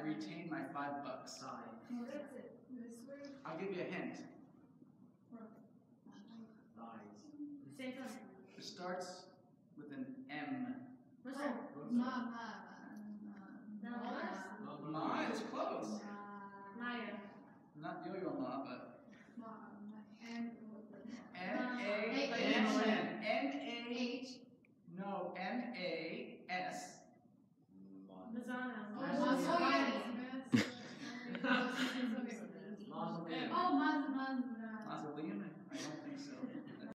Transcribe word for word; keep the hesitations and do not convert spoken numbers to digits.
retain my five bucks. No, that's it. This way. I'll give you a hint. Say something. It starts with an M. What's Oh, that? ma, ma, ma, Dollars? Ma is close. Maya. Not yo-yo ma, but ma, ma, and N A H. N N A H. No, N A S. Mazana. Oh, yes. Oh, Maz, Maz, Mausoleum? I don't think so.